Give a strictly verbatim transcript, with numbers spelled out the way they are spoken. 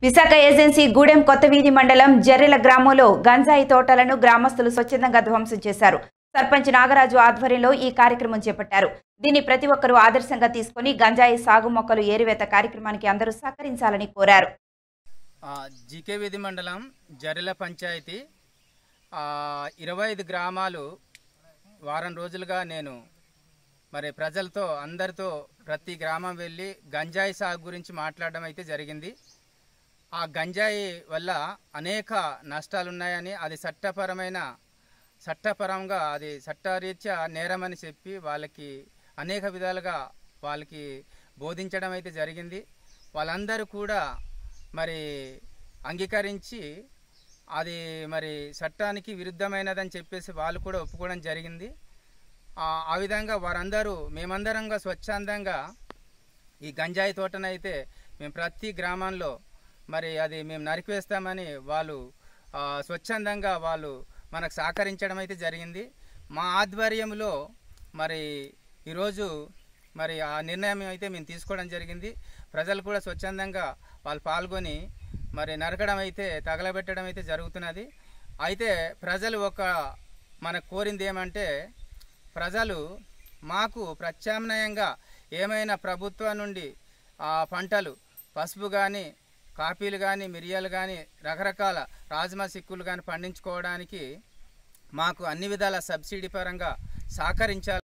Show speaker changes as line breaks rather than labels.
Visakha agency Gudem Kothaveedhi మండలం జర్రెల గ్రామంలో గంజాయి తోటలను గ్రామస్తులు స్వచ్ఛందంగా ధ్వంసం చేశారు. సర్పంచ్ నాగరాజు ఆధ్వర్యంలో ఈ కార్యక్రమం చేపట్టారు. దీన్ని ప్రతి ఒక్కరూ ఆదర్శంగా తీసుకుని గంజాయి సాగు మొక్కలు ఏరువేత కార్యక్రమానికి అందరూ సహకరించాలని కోరారు.
జీకే వీధి మండలం జర్రెల పంచాయతీ ఇరవై ఐదు గ్రామాలు వారం రోజులుగా నేను మరి ప్రజలతో అందరితో ప్రతి గ్రామం వెళ్ళి గంజాయి సాగు గురించి మాట్లాడడం అయితే జరిగింది. ఆ గంజాయి వల్ల అనేక నష్టాలు ఉన్నాయని, అది చట్టపరమైన చట్టపరంగా అది చట్టరీత్యా నేరమని చెప్పి వాళ్ళకి అనేక విధాలుగా వాళ్ళకి బోధించడం అయితే జరిగింది. వాళ్ళందరూ కూడా మరి అంగీకరించి అది మరి చట్టానికి విరుద్ధమైనదని చెప్పేసి వాళ్ళు కూడా ఒప్పుకోవడం జరిగింది. ఆ విధంగా వారందరూ మేమందరంగా స్వచ్ఛందంగా ఈ గంజాయి తోటనైతే మేము ప్రతి గ్రామంలో మరి అది మేము నరికివేస్తామని వాళ్ళు స్వచ్ఛందంగా వాళ్ళు మనకు సహకరించడం అయితే జరిగింది. మా ఆధ్వర్యంలో మరి ఈరోజు మరి ఆ నిర్ణయం అయితే మేము తీసుకోవడం జరిగింది. ప్రజలు కూడా స్వచ్ఛందంగా వాళ్ళు పాల్గొని మరి నరకడం అయితే తగలబెట్టడం అయితే జరుగుతున్నది. అయితే ప్రజలు ఒక మనకు కోరింది ఏమంటే, ప్రజలు మాకు ప్రత్యామ్నాయంగా ఏమైనా ప్రభుత్వం నుండి ఆ పంటలు పసుపు కానీ, కాఫీలు కానీ, మిరియాలు కానీ, రకరకాల రాజ్మా సిక్కులు కానీ పండించుకోవడానికి మాకు అన్ని విధాల సబ్సిడీ పరంగా సహకరించాలి.